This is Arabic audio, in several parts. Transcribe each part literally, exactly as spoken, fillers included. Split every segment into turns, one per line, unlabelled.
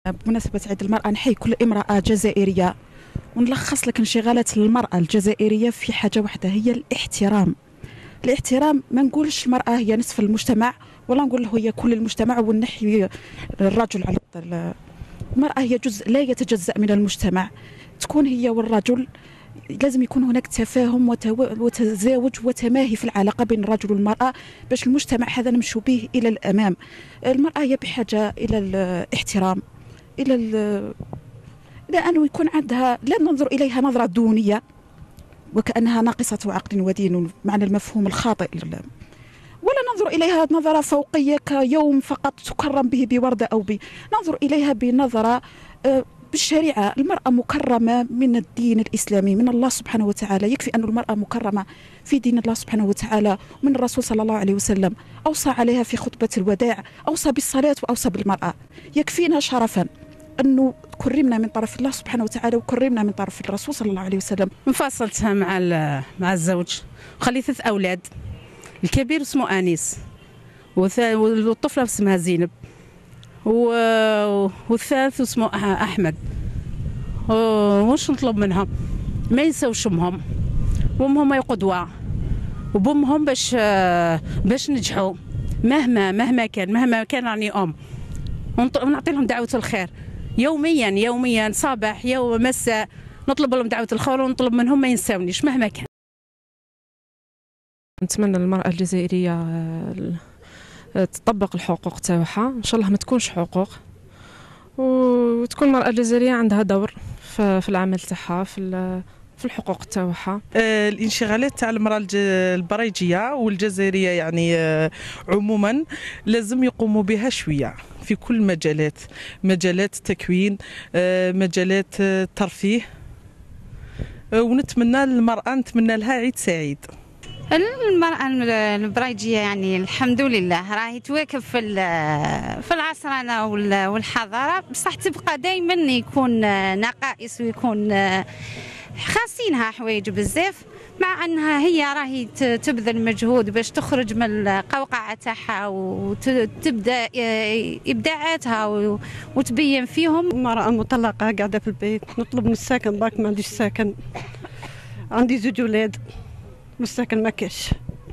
بمناسبة عيد المرأة نحيي كل امرأة جزائرية ونلخص لك انشغالات المرأة الجزائرية في حاجة واحدة، هي الاحترام. الاحترام، ما نقولش المرأة هي نصف المجتمع ولا نقول له هي كل المجتمع ونحيي الرجل على المرأة. هي جزء لا يتجزأ من المجتمع، تكون هي والرجل لازم يكون هناك تفاهم وتزاوج وتماهي في العلاقة بين الرجل والمرأة باش المجتمع هذا نمشوا به إلى الأمام. المرأة هي بحاجة إلى الاحترام، إلى إلى أنه يكون عندها، لا ننظر إليها نظرة دونية وكأنها ناقصة عقل ودين معنى المفهوم الخاطئ، ولا ننظر إليها نظرة فوقية كيوم فقط تكرم به بوردة أو ب، ننظر إليها بنظرة بالشريعة. المرأة مكرمة من الدين الإسلامي، من الله سبحانه وتعالى. يكفي أن المرأة مكرمة في دين الله سبحانه وتعالى، ومن الرسول صلى الله عليه وسلم أوصى عليها في خطبة الوداع، أوصى بالصلاة وأوصى بالمرأة. يكفينا شرفا أنه كرمنا من طرف الله سبحانه وتعالى وكرمنا من طرف الرسول صلى الله عليه وسلم.
انفصلتها مع مع الزوج وخليت ثلاث أولاد، الكبير اسمه أنيس والطفلة اسمها زينب والثالث اسمه أحمد. واش نطلب منهم؟ ما ينساوش امهم، وامهم هي قدوة، وبامهم باش باش نجحوا مهما مهما كان مهما كان راني ام، ونعطي لهم دعوة الخير يوميا يوميا صباح يوم مساء، نطلب لهم دعوة الخير ونطلب منهم ما ينساونيش مهما كان.
نتمنى للمرأة الجزائرية تطبق الحقوق تاعها، ان شاء الله ما تكونش حقوق، وتكون المرأة الجزائرية عندها دور في العمل تاعها في في الحقوق تاعها.
الانشغالات تاع المرأة البريجية والجزائرية يعني عموما لازم يقوموا بها شوية في كل مجالات، مجالات التكوين، مجالات الترفيه، ونتمنى للمرأة نتمنى لها عيد سعيد.
المرأة البريجية يعني الحمد لله راهي تواكب في في العصرنة والحضارة، بصح تبقى دائما يكون نقائص ويكون خاصينها حوايج بزاف، مع انها هي راهي تبذل مجهود باش تخرج من القوقعة تاعها وتبدا ابداعاتها وتبين فيهم.
المرأة مطلقة قاعدة في البيت، نطلب من السكن باك ما عنديش سكن، عندي زوج ولاد والسكن ما كاش،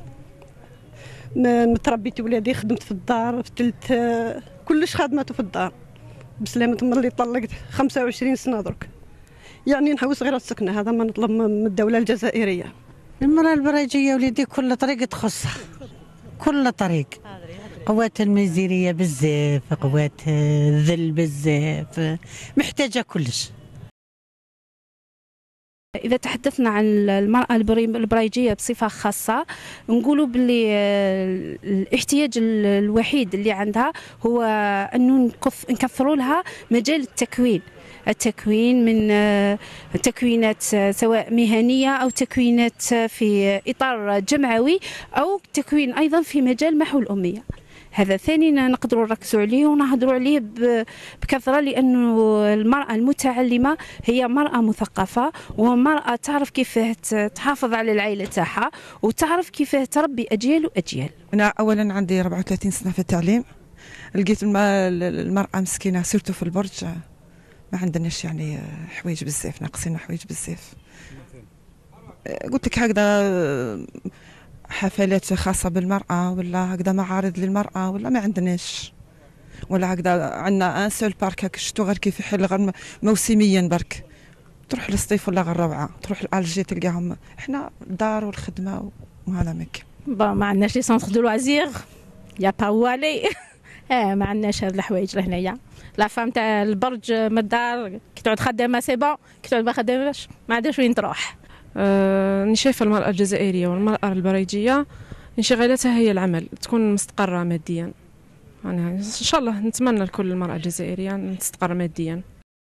متربيت ولادي، خدمت في الدار، فتلت كلش خدمته في الدار بسلامة ملي طلقت خمسة وعشرين سنة درك، يعني نحوس غير السكنة. هذا ما نطلب من الدولة الجزائرية.
المرأة البريجية وليدي كل طريق تخصها، كل طريق قوات الميزيرية بزاف، قوات الذل بزاف، محتاجة كلش.
إذا تحدثنا عن المرأة البريجية بصفة خاصة، نقولوا باللي الاحتياج الوحيد اللي عندها هو أنه نكثروا لها مجال التكوين، التكوين من تكوينات سواء مهنية أو تكوينات في إطار جمعوي أو تكوين أيضا في مجال محو الأمية. هذا ثاني نقدروا نركزوا عليه ونهضروا عليه بكثرة، لأنه المرأة المتعلمة هي مرأة مثقفة ومرأة تعرف كيف تحافظ على العائلة تاعها وتعرف كيف تربي أجيال وأجيال.
أنا أولا عندي أربعة وثلاثين سنة في التعليم، لقيت المرأة مسكينة سيرتو في البرج ما عندناش يعني حوايج بزاف، ناقصين حوايج بزاف. قلت لك هكذا حفلات خاصة بالمرأة ولا هكذا معارض للمرأة ولا ما عندناش، ولا هكذا عندنا ان سول بارك هكا شتو غير كيف يحل غير موسميا برك، تروح للصيف ولا غير الروعة، تروح لألجي تلقاهم. احنا الدار والخدمة وهذا مك.
ما عندناش لي سونتر دو لوازير يا با والي اه ما عندناش هاد الحوايج لهنايا. لا فام تاع البرج من الدار كي تعود خدامة سي بون، كي تعود ما خداماش ما عندهاش وين تروح.
أه شايفة المرأة الجزائرية والمرأة البريجية انشغالاتها هي العمل، تكون مستقرة ماديا. يعني إن شاء الله نتمنى لكل المرأة الجزائرية تستقر ماديا.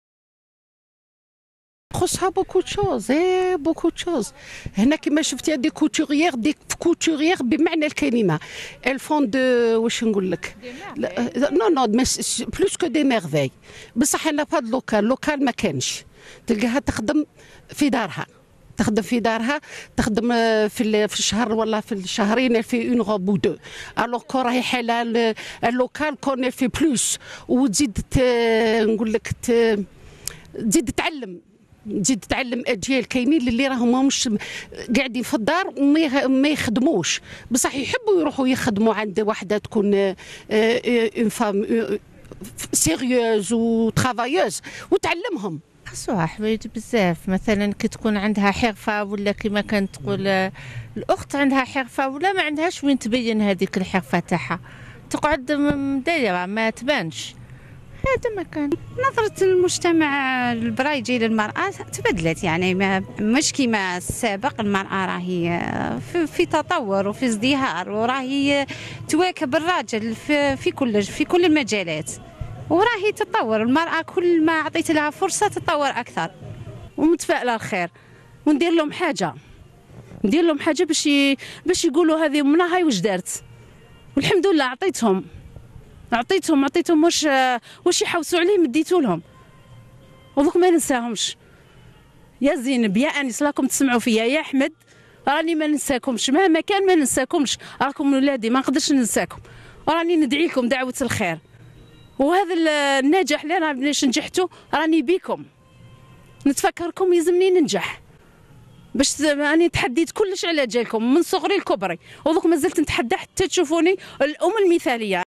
تخصها بوكو تشوز، ايه بوكو تشوز. هنا كما شفتي دي كوتوريير، دي كوتوريير بمعنى الكلمة، الفون دو واش نقول لك، نو نو بلوس كو دي ميرفي. بصح انا في هذا اللوكال، اللوكال ما كانش تلقاها تخدم في دارها تخدم في دارها، تخدم في في الشهر ولا في الشهرين في اون روب او دو. الوغ كو راهي حاله اللوكال كون في بلوس، وتزيد نقول لك تزيد تعلم تزيد تعلم اجيال كاينين اللي راهم مش قاعدين في الدار وما يخدموش، بصح يحبوا يروحوا يخدموا عند واحده تكون اون فام سيريوز وترافايوز وتعلمهم.
خاصوها حوايج بزاف، مثلا كي تكون عندها حرفه ولا كما كانت تقول الاخت عندها حرفه ولا ما عندهاش وين تبين هذيك الحرفه تاعها، تقعد مدايره ما تبانش. هذا ما كان.
نظرة المجتمع البرايجي للمرأة تبدلت، يعني ما مش كما السابق. المرأة راهي في, في تطور وفي ازدهار، وراهي تواكب الراجل في, في كل في كل المجالات، وراهي تتطور. المرأة كل ما عطيت لها فرصة تتطور أكثر.
ومتفائلة الخير، وندير لهم حاجة ندير لهم حاجة باش ي... باش يقولوا هذه منها هاي واش دارت، والحمد لله عطيتهم عطيتهم عطيتهم واش واش يحوسوا عليه مديتوا لهم، ودوك ما ننساهمش. يا زينب يا انس راكم تسمعوا فيا، يا احمد راني ما ننساكمش مهما كان، ما ننساكمش، راكم ولادي ما نقدرش ننساكم، وراني ندعي لكم دعوة الخير. وهذا النجاح اللي انا باش نجحتوا راني بيكم، نتفكركم يلزمني ننجح، باش راني تحديت كلش على جالكم من صغري لكبري، ودوك مازلت نتحدى حتى تشوفوني الام المثاليه.